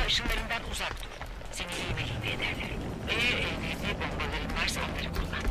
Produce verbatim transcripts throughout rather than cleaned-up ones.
ışınlarından uzak dur. Seni lime lime ederler. Eğer elinde bombaların varsa onları kullan.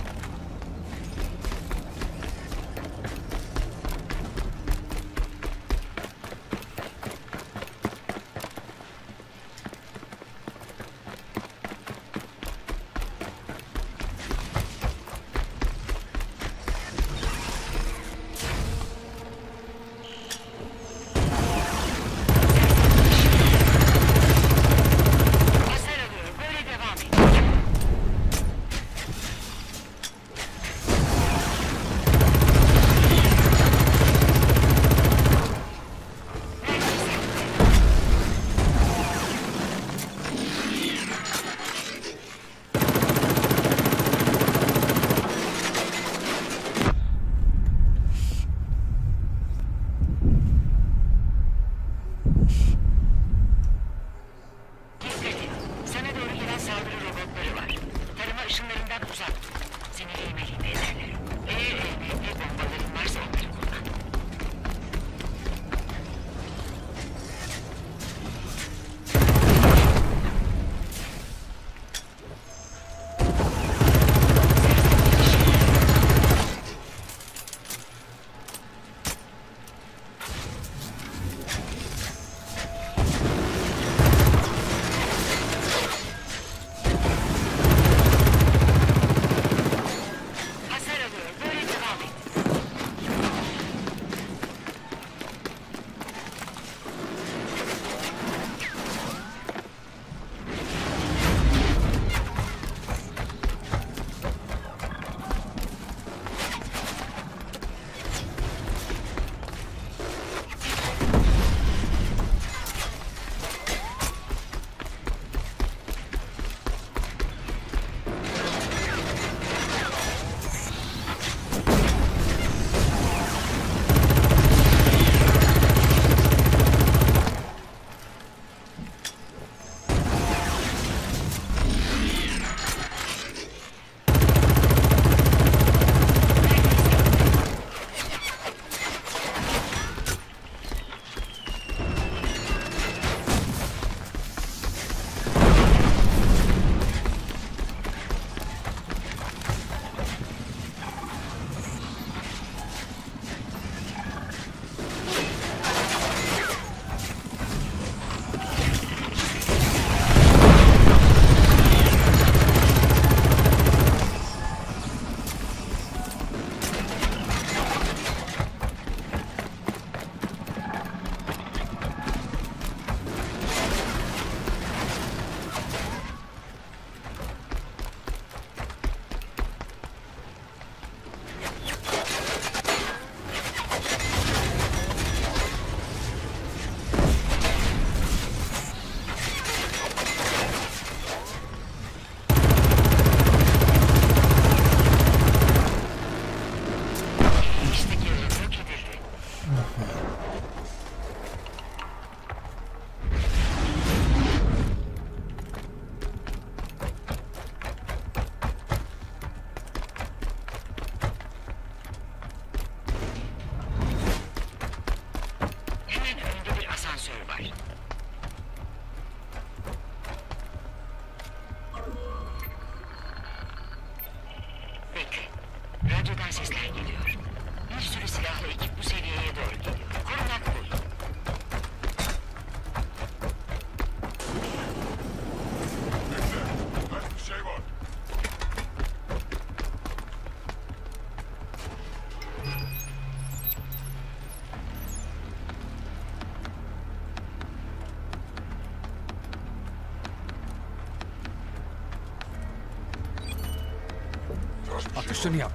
Atışını yap.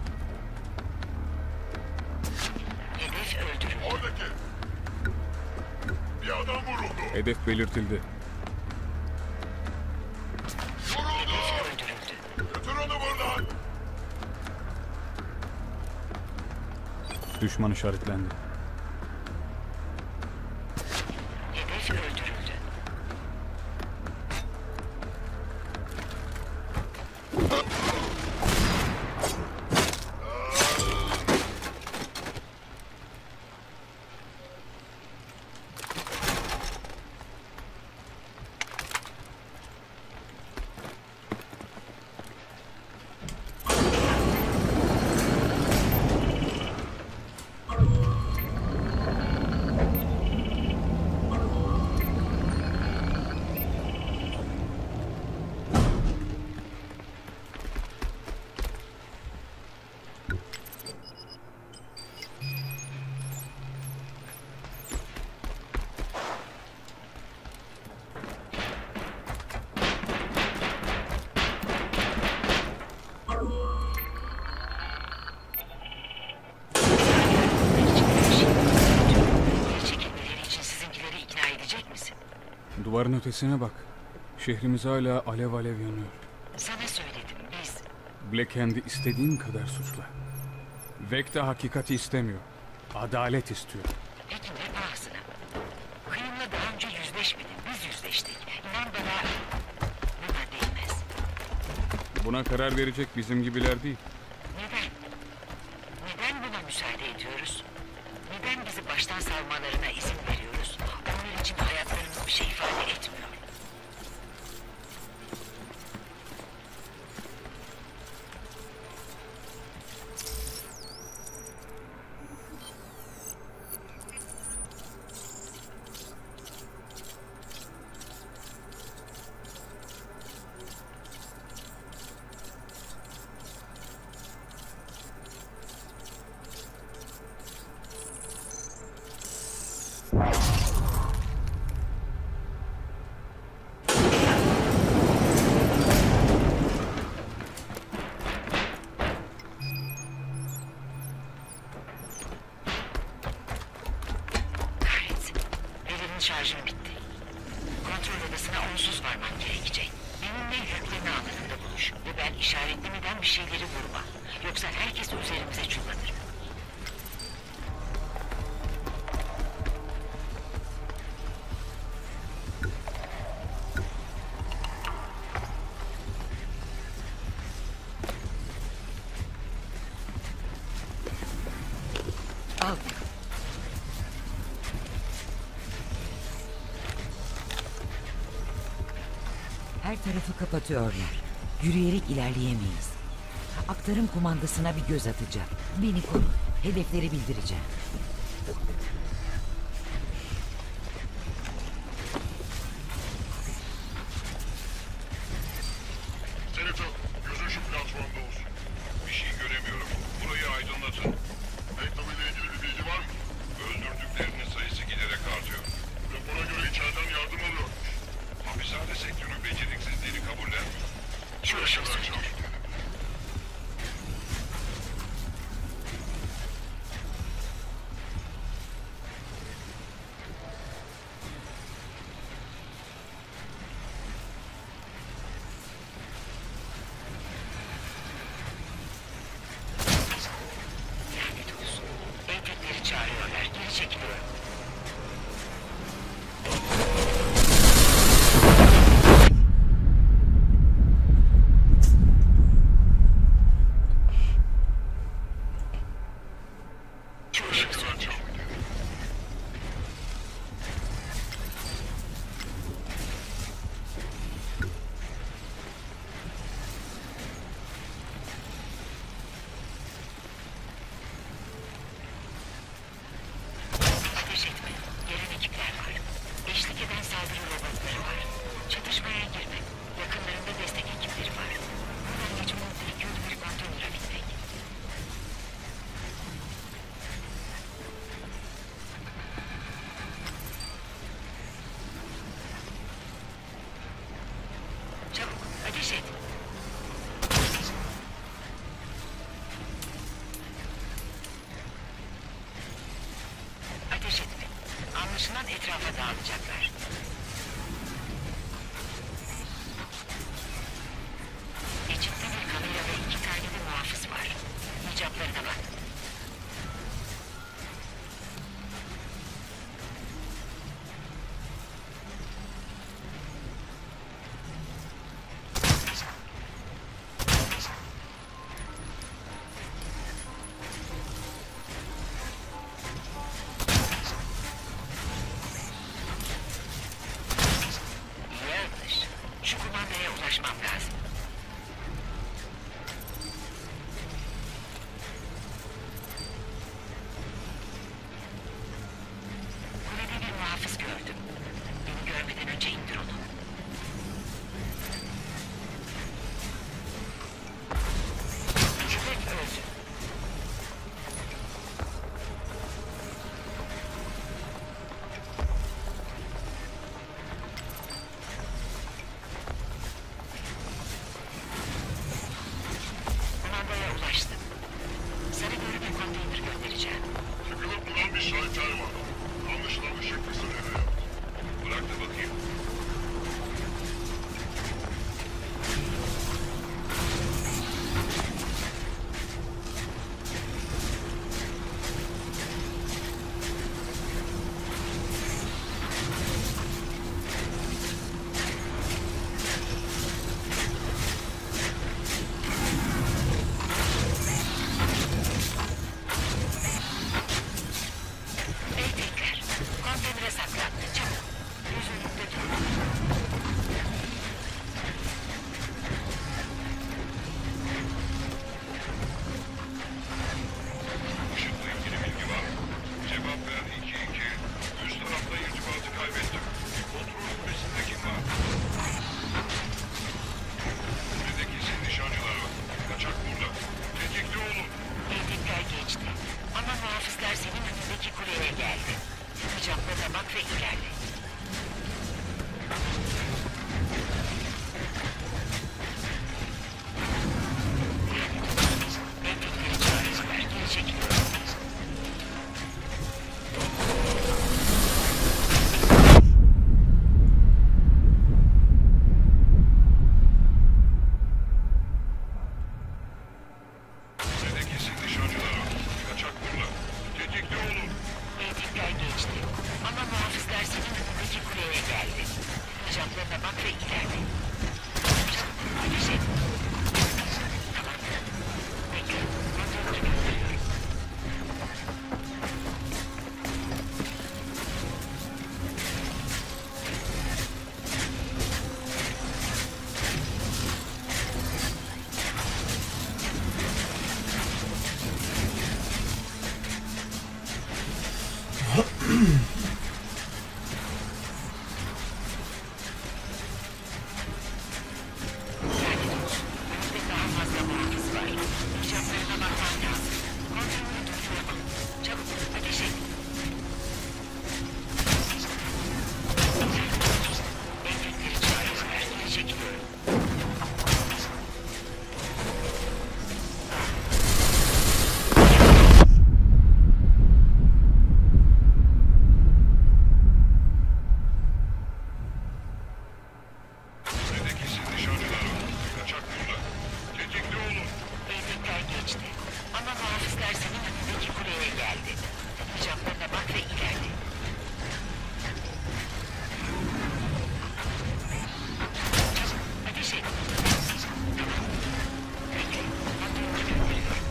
Hedef öldürüldü. Oradaki. Bir adam vuruldu. Hedef belirtildi. Vuruldu. Hedef öldürüldü. Götür onu buradan. Düşman işaretlendi. Hedef öldürüldü. Duvarın ötesine bak. Şehrimiz hala alev alev yanıyor. Sana söyledim biz. Black Hand'i istediğin kadar suçla. Vecta hakikati istemiyor. Adalet istiyor. Peki ne pahasına? Kıyımla daha önce yüzleşmedin. Biz yüzleştik. İnan bana buna değmez. Buna karar verecek bizim gibiler değil. Neden? Neden buna müsaade ediyoruz? Neden bizi baştan savmalarına izin veriyoruz? Onlar için hayatlarımız bir şey ifade etmiyor. Kahretsin. Elinin şarjım bitti. Kontrol odasına onsuz varman gerekecek. Benimle yükleme alanında buluş. Ve ben işaretlemeden bir şeyleri vurma. Yoksa herkes üzerimize çullanır. Al. Her tarafı kapatıyorlar. Yürüyerek ilerleyemeyiz. Aktarım kumandasına bir göz atacağım. Beni koru. Hedefleri bildireceğim. Senator, gözün şu platformda olsun. Bir şey göremiyorum. Burayı aydınlatın. Vecta ile ilgili bir bilgi var mı? Öldürdüklerinin sayısı giderek artıyor. Rapora göre içeriden yardım alıyor. Hapishane sektörü beceriksizliğini kabullenmiyor. Şu ışığı söndür. Lanet olsun. Eğitimleri çağırıyorlar. Geri çekiliyorum. Şu ışığı söndür. Ateş etme. Gelen ekipler var. Eşlik eden saldırı robotları var. Çatışmaya girme. Yakınlarında destek ekipleri var. Buradan geçmenin tek yolu bir konteynere binmek. Çabuk, ateş et. Ateş etme. Anlaşılan etrafa dağılacaklar. Geçitte bir kamera ve iki tane de muhafız var. İcaplarına bak. bak ve ilerle. Elektrikleri çağırıyorlar. Geri çekiliyorum. Sede kesin nişancılar var. Kaçak burada. Tetikte olun. Elektrikler geçti. Ama muhafızlar senin önündeki kuleye geldi. Camlarına bak ve ilerle. Çabuk, ateş et. Tamam. Bekle, kontrolü gönderiyorum. Önünde daha fazla muhafız var. Camlarına bakman lazım. Kontrolü durduramam. Çabuk, ateş et. Elektrikleri çağırıyorlar. Geri çekiliyorum. Sede kesin nişancılar var. Kaçak burada. Tetikte olun. Elektrikler geçti. Ama muhafızlar senin önündeki kuleye geldi. Camlarına bak ve ilerle. Çabuk, ateş et. Tamam. Bekle, kontrolü gönderiyorum.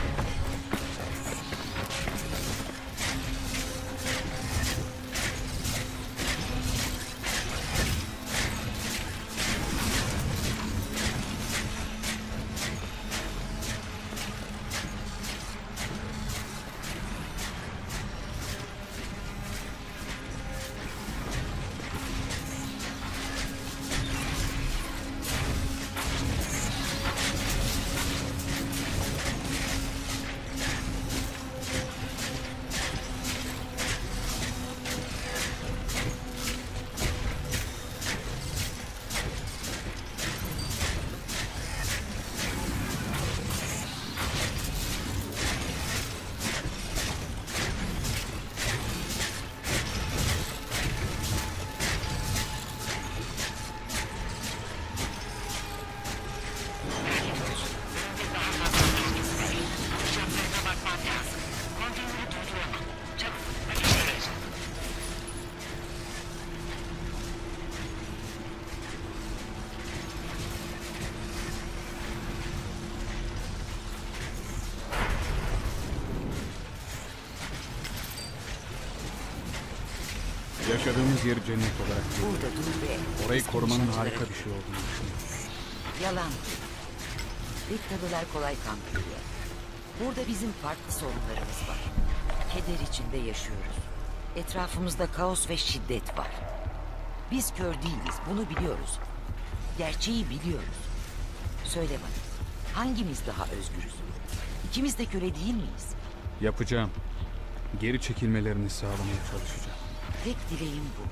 Önünde daha fazla muhafız var. Camlarına bakman lazım. Kontrolü durduramam. Çabuk, ateş et. Yaşadığımız yeri cennet olarak görüyorum. Burada dur ve... Orayı eski korumanın nişancılara harika bir git. şey olduğunu düşünüyorum. Yalan. Diktatorlar kolay kamp kuruyor. Burada bizim farklı sorunlarımız var. Keder içinde yaşıyoruz. Etrafımızda kaos ve şiddet var. Biz kör değiliz, bunu biliyoruz. Gerçeği biliyoruz. Söyle bana, hangimiz daha özgürüz? İkimiz de köle değil miyiz? Yapacağım. Geri çekilmelerini sağlamaya çalışacağım. Tek dileğim bu.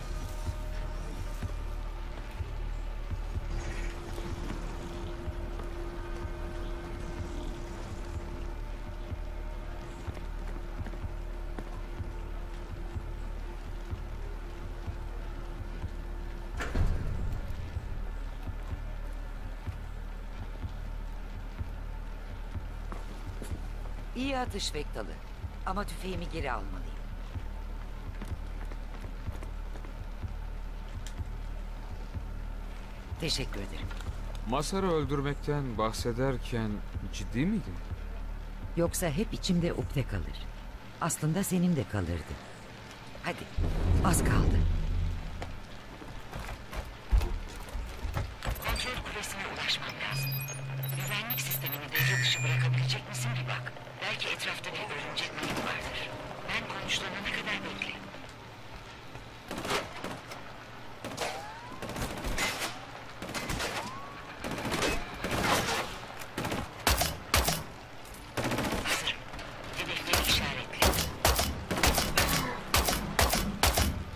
İyi atış Vektalı. Ama tüfeğimi geri almalıyım. Teşekkür ederim. Masar'ı öldürmekten bahsederken ciddi miydin? Yoksa hep içimde ukde kalır. Aslında senin de kalırdı. Hadi, az kaldı. Kontrol kulesine ulaşmam lazım. Güvenlik sistemini devre dışı bırakabilecek misin bir bak. Belki etrafta bir örümcek minik vardır. Ben konuşlanana kadar bekle. Hazırım. Hedefleri işaretle.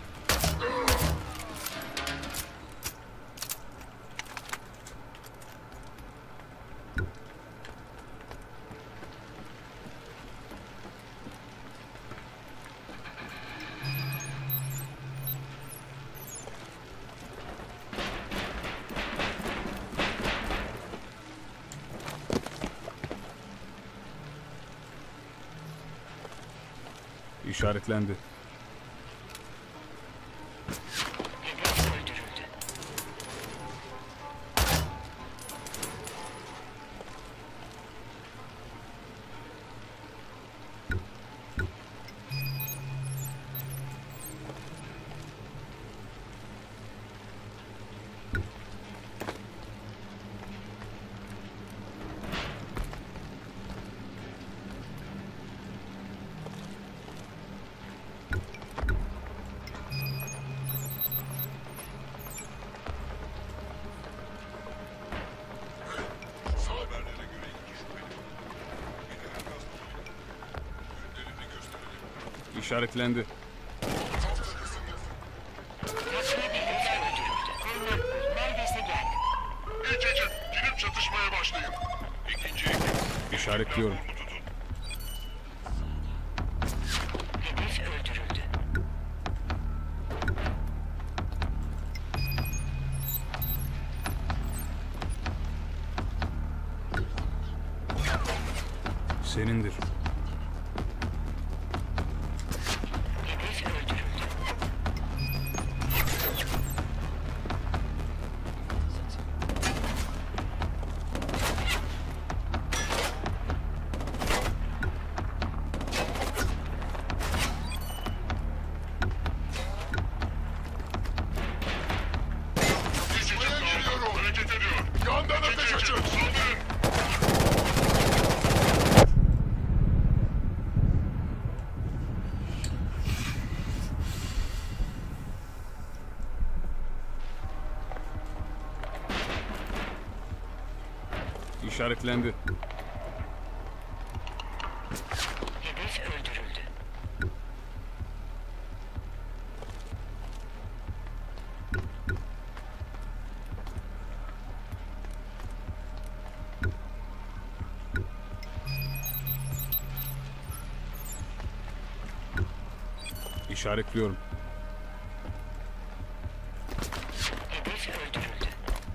İşaretlendi. Hedef öldürüldü. Haberlere göre iki şüpheli. General Gastapo'yu. Ürünlerini gösterelim. İşaretlendi. Resmi bir hedef öldürüldü. Korumak bul. Neredeyse geldim. İç içe. Girip çatışmaya başlayın. İkinci ekip. İşaretliyorum. Bunu tutun. Hedef öldürüldü. Senindir. Hedef öldürüldü. İç içe kaldı. Hareket ediyor. Yandan ateş açın. Saldırın. İşaretlendi. Hedef öldürüldü. İşaretliyorum. Hedef öldürüldü.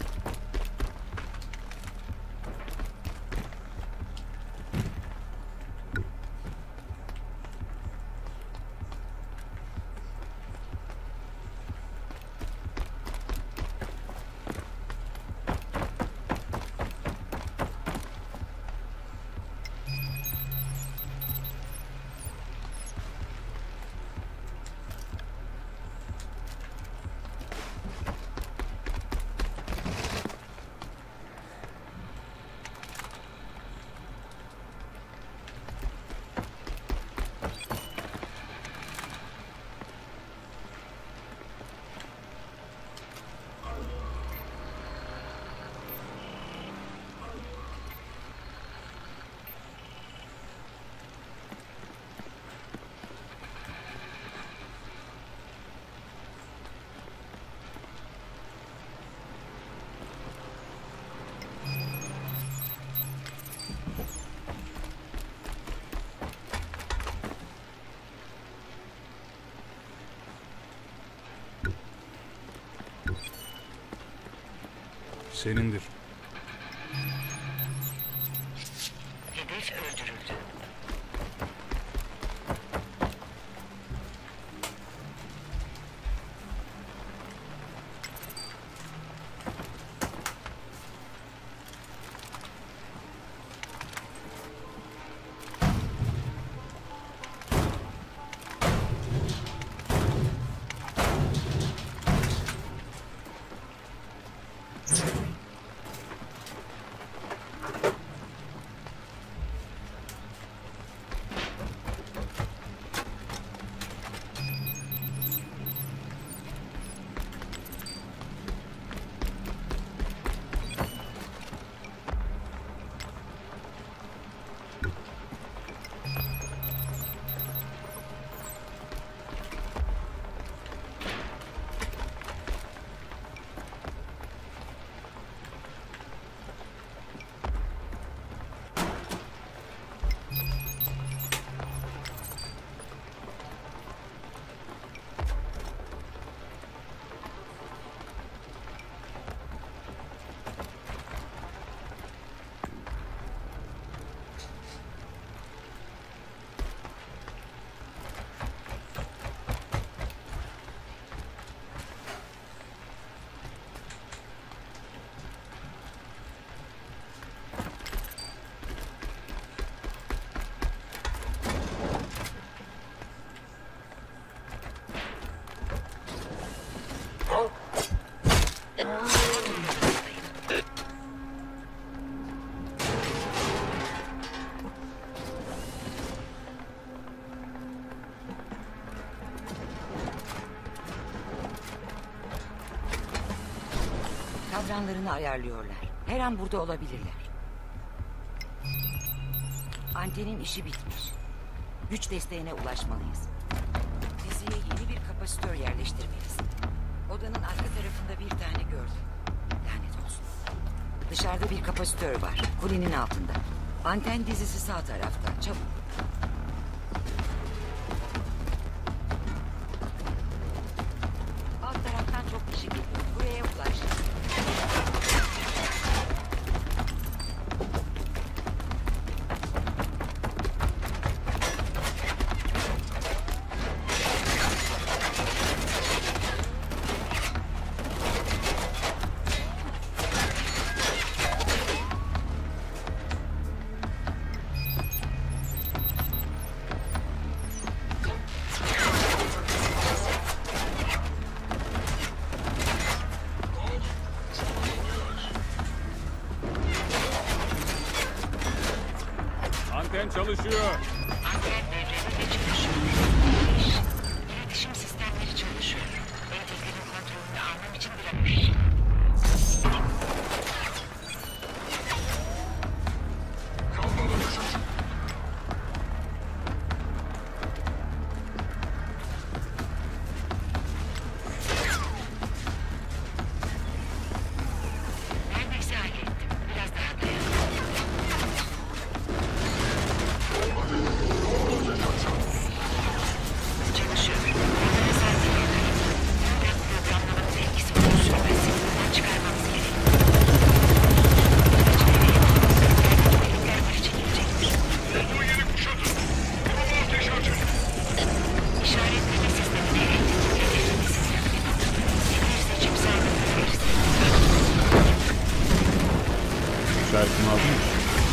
Senindir. Hedef öldürüldü. kadranlarını ayarlıyorlar. Her an burada olabilirler. Antenin işi bitmiş. Güç desteğine ulaşmalıyız. Diziye yeni bir kapasitör yerleştirmeliyiz. Odanın arka tarafında bir tane gördüm. Lanet olsun. Dışarıda bir kapasitör var. Kulenin altında. Anten dizisi sağ tarafta. Çabuk. Alt taraftan çok kişi geliyor. Buraya ulaş. Anten çalışıyor. Anten devrede ve çalışıyor. İş. İletişim sistemleri çalışıyor. Entegrenin kontrolünü almam için bırakmış. Neredeyse hallettim. Biraz daha dayan. Çalışıyor. Bunlara sadece yakayım. Ben programlamanın etkisi uzun sürmez. Buradan çıkarmamız gerekiyor. Delikler geri çekilecektir. Olduğu yeri kuşatın. Duruma ateş açın. İşaretleme sistemine elektrik hedefini sistemine tutun. Bir seçim sağlayabiliriz. İşaretimi aldın mı?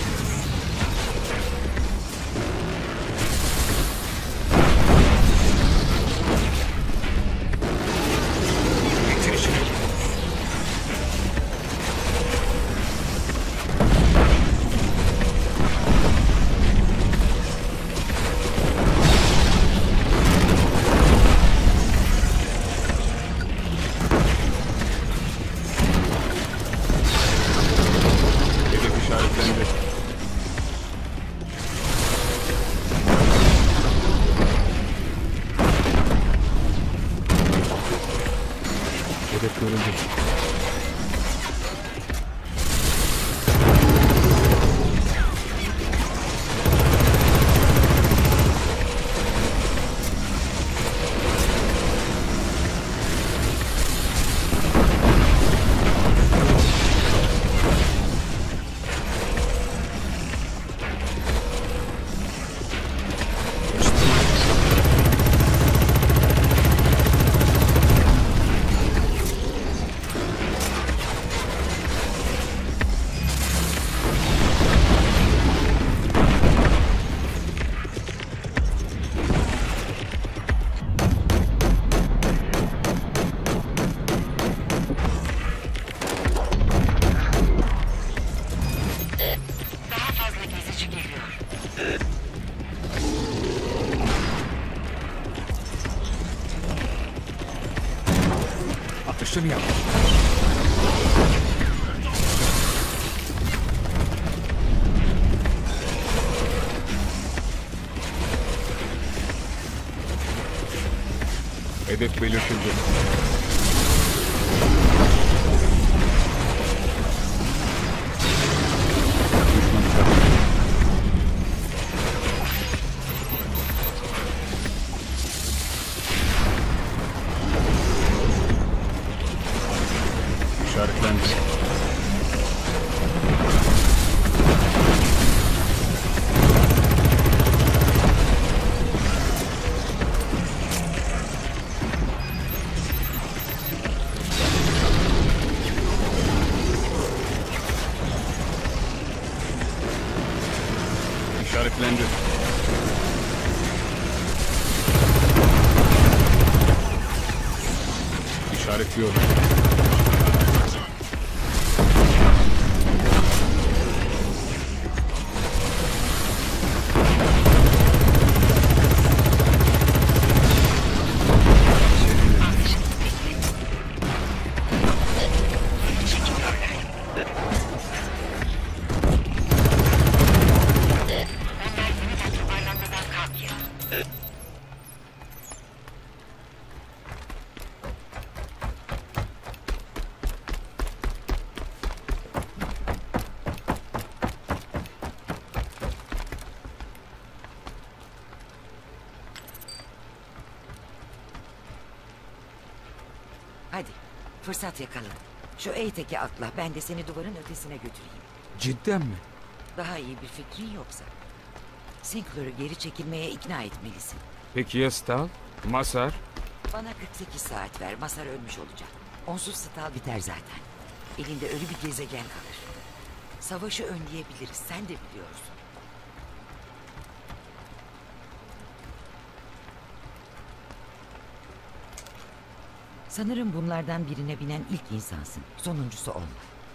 Hedef işaretlendi. Hedef görüldü. Daha fazla gezici geliyor. Atışını yap. Hedef belirtildi. Düşman işareti. İşaretlendi. İşaretlendi. İşaretliyorum. Çekil. Hadi fırsat yakala. Şu Eytek'e atla, ben de seni duvarın ötesine götüreyim. Cidden mi? Daha iyi bir fikrin yoksa. Sinclair'ı geri çekilmeye ikna etmelisin. Peki ya Stahl? Masar? Bana kırk sekiz saat ver, Masar ölmüş olacak. Onsuz Stahl biter zaten. Elinde ölü bir gezegen kalır. Savaşı önleyebiliriz, sen de biliyorsun. Sanırım bunlardan birine binen ilk insansın. Sonuncusu olma.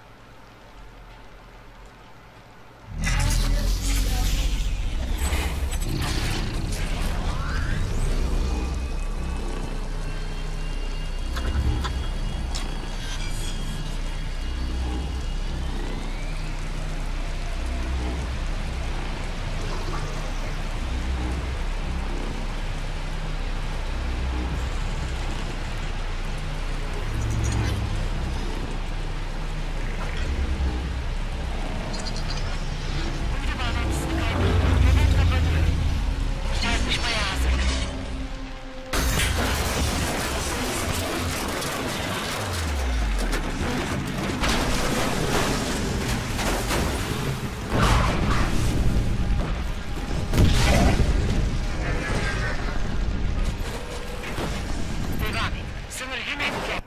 Çarpışmaya hazır. Devam et. Sınır hemen gel.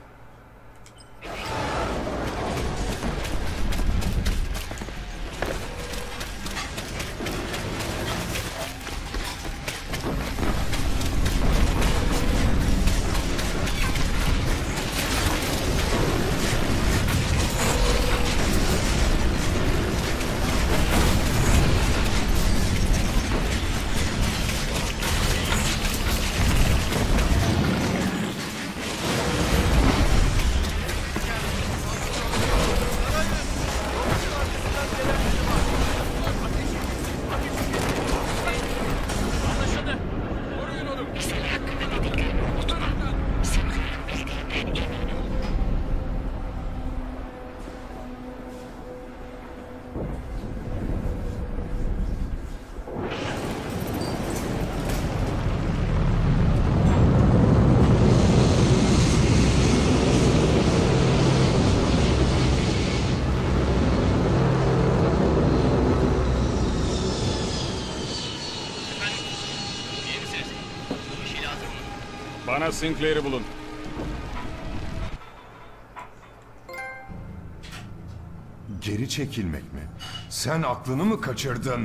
Misal hakkında dediklerini unutma. Sinclair'ın bildiğinden emin ol. Bana Sinclair'i bulun. Geri çekilmek mi? Sen aklını mı kaçırdın?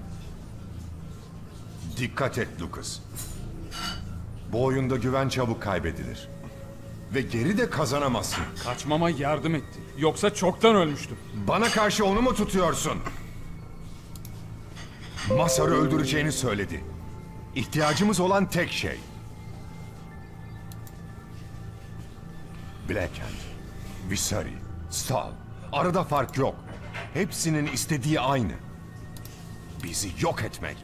Dikkat et Lucas. Bu oyunda güven çabuk kaybedilir. Ve geri de kazanamazsın. Kaçmama yardım etti. Yoksa çoktan ölmüştüm. Bana karşı onu mu tutuyorsun? Masar'ı öldüreceğini söyledi. İhtiyacımız olan tek şey. Blackhand, Visari, Stahl. Arada fark yok. Hepsinin istediği aynı. Bizi yok etmek.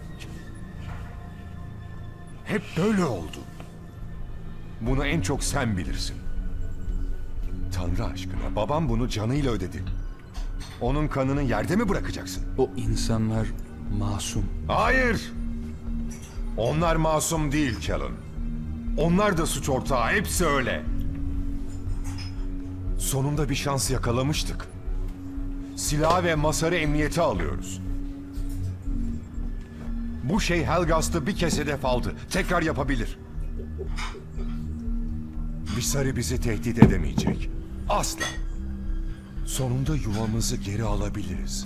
Hep böyle oldu. Bunu en çok sen bilirsin. Tanrı aşkına, babam bunu canıyla ödedi. Onun kanını yerde mi bırakacaksın? O insanlar masum. Hayır! Onlar masum değil Callan. Onlar da suç ortağı, hepsi öyle. Sonunda bir şans yakalamıştık. Silah ve Masar'ı emniyete alıyoruz. Bu şey Helghast'ı bir kez hedef aldı. Tekrar yapabilir. Visari bizi tehdit edemeyecek. Asla. Sonunda yuvamızı geri alabiliriz.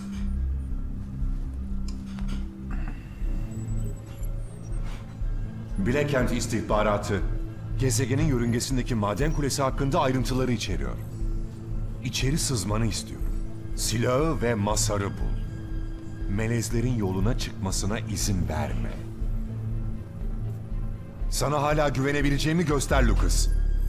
Blackhand istihbaratı, gezegenin yörüngesindeki maden kulesi hakkında ayrıntıları içeriyor. İçeri sızmanı istiyorum. Silahı ve Masar'ı bul. Melezlerin yoluna çıkmasına izin verme. Sana hala güvenebileceğimi göster Lucas.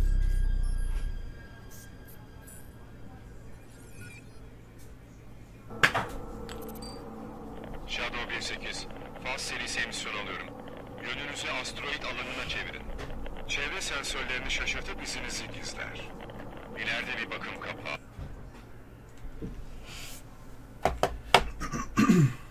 Shadow bir sekiz. Faz serisi emisyon alıyorum. Yönünüzü asteroid alanına çevirin. Çevre sensörlerini şaşırtıp izinizi gizler. İleride bir bakım kapağı.